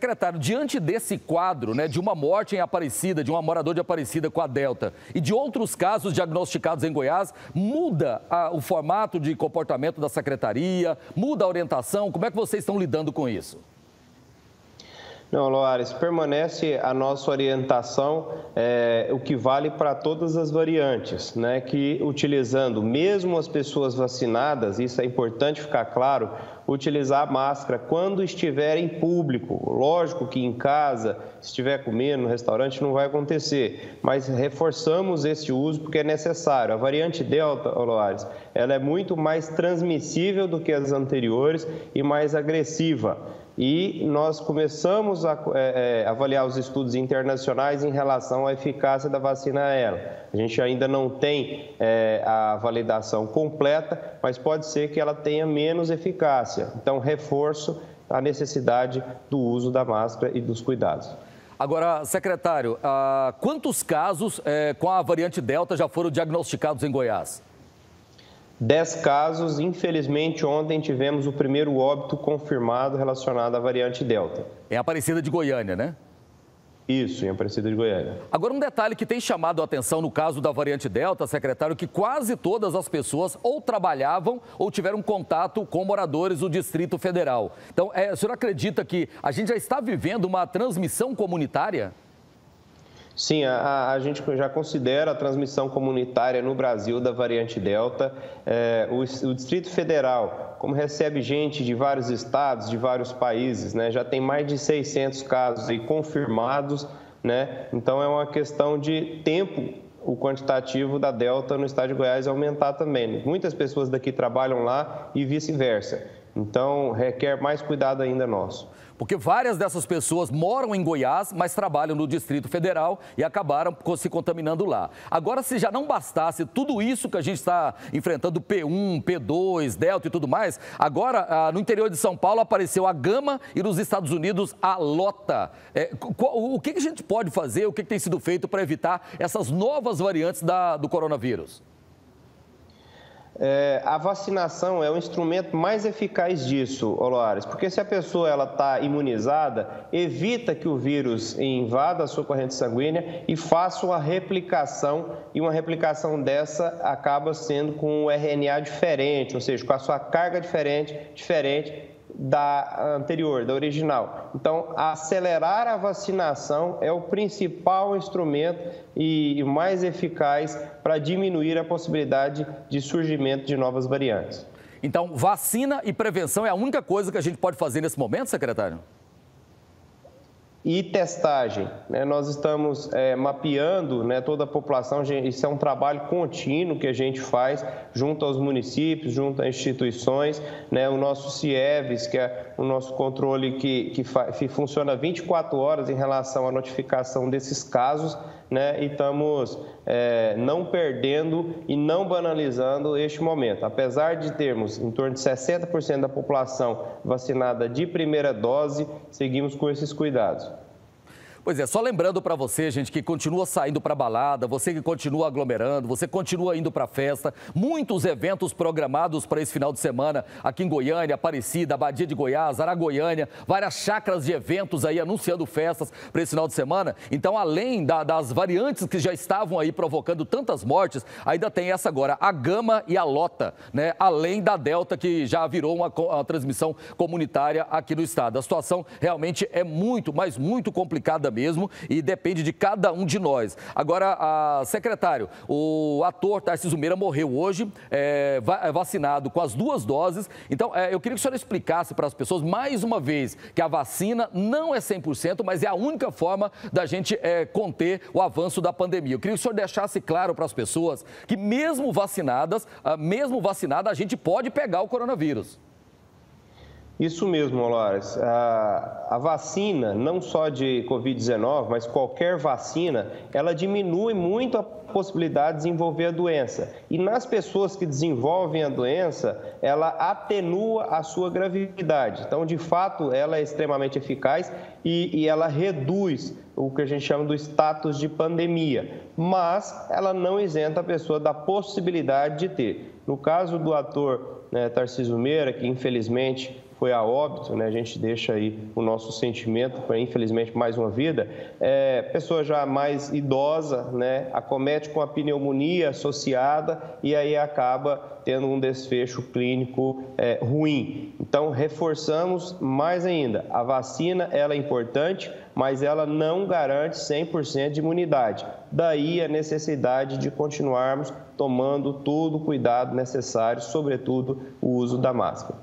Secretário, diante desse quadro, né, de uma morte em Aparecida, de um morador de Aparecida com a Delta e de outros casos diagnosticados em Goiás, muda o formato de comportamento da Secretaria, muda a orientação? Como é que vocês estão lidando com isso? Não, Loares, permanece a nossa orientação, o que vale para todas as variantes, né? Que utilizando mesmo as pessoas vacinadas, isso é importante ficar claro, utilizar a máscara quando estiver em público. Lógico que em casa, se estiver comendo no restaurante, não vai acontecer, mas reforçamos esse uso porque é necessário. A variante Delta, Loares, ela é muito mais transmissível do que as anteriores e mais agressiva. E nós começamos a avaliar os estudos internacionais em relação à eficácia da vacina a ela. A gente ainda não tem a validação completa, mas pode ser que ela tenha menos eficácia. Então, reforço a necessidade do uso da máscara e dos cuidados. Agora, secretário, quantos casos com a variante Delta já foram diagnosticados em Goiás? 10 casos, infelizmente ontem tivemos o primeiro óbito confirmado relacionado à variante Delta. É Aparecida de Goiânia, né? Isso, em Aparecida de Goiânia. Agora, um detalhe que tem chamado a atenção no caso da variante Delta, secretário, que quase todas as pessoas ou trabalhavam ou tiveram contato com moradores do Distrito Federal. Então, o senhor acredita que a gente já está vivendo uma transmissão comunitária? Sim, a gente já considera a transmissão comunitária no Brasil da variante Delta. O Distrito Federal, como recebe gente de vários estados, de vários países, né, já tem mais de 600 casos aí confirmados, né? Então é uma questão de tempo o quantitativo da Delta no estado de Goiás aumentar também. Muitas pessoas daqui trabalham lá e vice-versa. Então requer mais cuidado ainda nosso. Porque várias dessas pessoas moram em Goiás, mas trabalham no Distrito Federal e acabaram se contaminando lá. Agora, se já não bastasse tudo isso que a gente está enfrentando, P1, P2, Delta e tudo mais, agora no interior de São Paulo apareceu a Gama e nos Estados Unidos a Lota. O que a gente pode fazer, o que tem sido feito para evitar essas novas variantes do coronavírus? A vacinação é o instrumento mais eficaz disso, Loares, porque se a pessoa está imunizada, evita que o vírus invada a sua corrente sanguínea e faça uma replicação, e uma replicação dessa acaba sendo com um RNA diferente, ou seja, com a sua carga diferente da anterior, da original. Então, acelerar a vacinação é o principal instrumento e mais eficaz para diminuir a possibilidade de surgimento de novas variantes. Então, vacina e prevenção é a única coisa que a gente pode fazer nesse momento, secretário? E testagem, né? Nós estamos mapeando, né, toda a população, isso é um trabalho contínuo que a gente faz junto aos municípios, junto às instituições, né? O nosso CIEVES, que é o nosso controle que funciona 24 horas em relação à notificação desses casos, né? E estamos não perdendo e não banalizando este momento. Apesar de termos em torno de 60% da população vacinada de primeira dose, seguimos com esses cuidados. Pois é, só lembrando para você, gente, que continua saindo para balada, você que continua aglomerando, você continua indo para festa, muitos eventos programados para esse final de semana aqui em Goiânia, Aparecida, Abadia de Goiás, Aragoiânia, várias chácaras de eventos aí anunciando festas para esse final de semana. Então, além das variantes que já estavam aí provocando tantas mortes, ainda tem essa agora, a Gama e a Lota, né? Além da Delta, que já virou uma transmissão comunitária aqui no estado. A situação realmente é muito, mas muito complicada mesmo e depende de cada um de nós. Agora, secretário, o ator Tarcísio Meira morreu hoje, vacinado com as 2 doses. Então, eu queria que o senhor explicasse para as pessoas, mais uma vez, que a vacina não é 100%, mas é a única forma da gente conter o avanço da pandemia. Eu queria que o senhor deixasse claro para as pessoas que mesmo vacinada, a gente pode pegar o coronavírus. Isso mesmo, Loares. A vacina, não só de Covid-19, mas qualquer vacina, ela diminui muito a possibilidade de desenvolver a doença. E nas pessoas que desenvolvem a doença, ela atenua a sua gravidade. Então, de fato, ela é extremamente eficaz e ela reduz o que a gente chama do status de pandemia. Mas ela não isenta a pessoa da possibilidade de ter. No caso do ator Tarcísio Meira, que infelizmente foi a óbito, né? A gente deixa aí o nosso sentimento para, infelizmente, mais uma vida. Pessoa já mais idosa, né? Acomete com a pneumonia associada e aí acaba tendo um desfecho clínico ruim. Então, reforçamos mais ainda, a vacina ela é importante, mas ela não garante 100% de imunidade. Daí a necessidade de continuarmos tomando todo o cuidado necessário, sobretudo o uso da máscara.